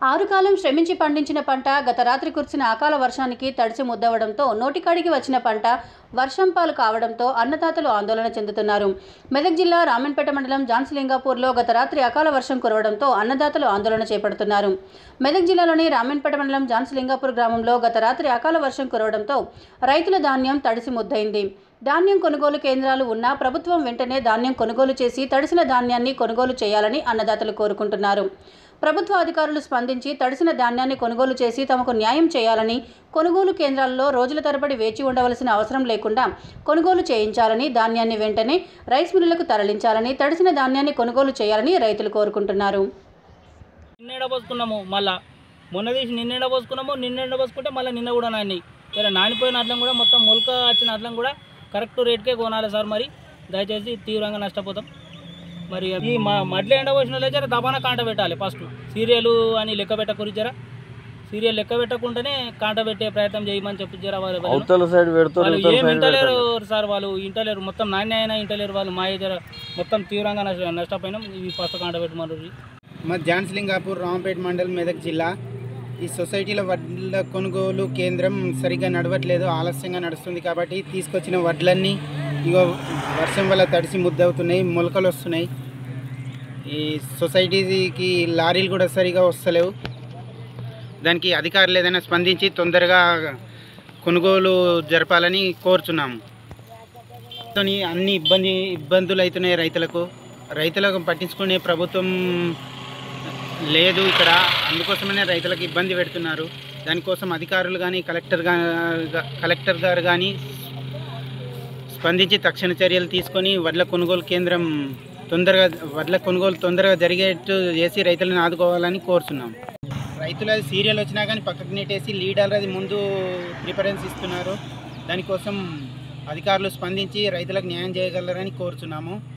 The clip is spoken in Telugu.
ఆరుకాలం శ్రమించి పండించిన పంట గత రాత్రి కురిసిన అకాల వర్షానికి తడిసి ముద్దవడంతో నోటికాడికి వచ్చిన పంట వర్షం పాలు కావడంతో అన్నదాతలు ఆందోళన చెందుతున్నారు. మెదక్ జిల్లా రామన్పేట మండలం జాన్స్లింగాపూర్లో గత రాత్రి అకాల వర్షం కురవడంతో అన్నదాతలు ఆందోళన చేపడుతున్నారు. మెదక్ జిల్లాలోని రామన్పేట మండలం జాన్స్లింగాపూర్ గ్రామంలో గత రాత్రి అకాల వర్షం కురవడంతో రైతుల ధాన్యం తడిసి ముద్దయింది. ధాన్యం కొనుగోలు కేంద్రాలు ఉన్నా ప్రభుత్వం వెంటనే ధాన్యం కొనుగోలు చేసి తడిసిన ధాన్యాన్ని కొనుగోలు చేయాలని అన్నదాతలు కోరుకుంటున్నారు. ప్రభుత్వ అధికారులు స్పందించి తడిసిన ధాన్యాన్ని కొనుగోలు చేసి తమకు న్యాయం చేయాలని, కొనుగోలు కేంద్రాల్లో రోజుల తరబడి వేచి ఉండవలసిన అవసరం లేకుండా కొనుగోలు చేయించాలని, ధాన్యాన్ని వెంటనే రైస్ మిల్లులకు తరలించాలని, తడిసిన ధాన్యాన్ని కొనుగోలు చేయాలని రైతులు కోరుకుంటున్నారు. నిన్న పోసుకుంటే మళ్ళీ నిన్న కూడా నానిపోయిన అట్లం కూడా మొత్తం మొలక వచ్చిన అట్లం కూడా కరెక్ట్ రేట్కే కొనాలి సార్. మరి దయచేసి తీవ్రంగా నష్టపోతాం. మరి ఈ మడ్లు ఎండ పోసిన వాళ్ళు జర దబాన కాంట పెట్టాలి. ఫస్ట్ సీరియల్ అని లెక్క పెట్టకూరి, జర సీరియల్ లెక్క పెట్టకుండానే కాంట పెట్టే ప్రయత్నం చేయమని చెప్పి జర వాళ్ళు ఏం ఇంటలేరు సార్. వాళ్ళు ఇంటలేరు, మొత్తం నాణ్య అయినా ఇంటలేరు వాళ్ళు. మా జర మొత్తం తీవ్రంగా నష్టపోయినాం. ఇవి ఫస్ట్ కాంట పెట్టమన్నారు. మా జాన్స్లింగాపూర్ రామపేట మండలం మెదక్ జిల్లా. ఈ సొసైటీలో వడ్ల కొనుగోలు కేంద్రం సరిగ్గా నడవట్లేదు, ఆలస్యంగా నడుస్తుంది. కాబట్టి తీసుకొచ్చిన వడ్లన్నీ ఇగో వర్షం వల్ల తడిసి ముద్దవుతున్నాయి, మొలకలు వస్తున్నాయి. ఈ సొసైటీకి లారీలు కూడా సరిగా వస్తలేవు. దానికి అధికారులు ఏదైనా స్పందించి తొందరగా కొనుగోలు జరపాలని కోరుచున్నాము. అన్ని ఇబ్బందులు అవుతున్నాయి రైతులకు పట్టించుకునే ప్రభుత్వం లేదు ఇక్కడ. అందుకోసమనే రైతులకు ఇబ్బంది పెడుతున్నారు. దానికోసం అధికారులు కానీ కలెక్టర్ గారు కానీ స్పందించి తక్షణ చర్యలు తీసుకొని వడ్ల కొనుగోలు తొందరగా జరిగేట్టు చేసి రైతులను ఆదుకోవాలని కోరుతున్నాం. రైతుల సీరియల్ వచ్చినా కానీ పక్కకు నెట్టేసి లీడర్ అది ముందు ప్రిఫరెన్స్ ఇస్తున్నారు. దానికోసం అధికారులు స్పందించి రైతులకు న్యాయం చేయగలరని కోరుతున్నాము.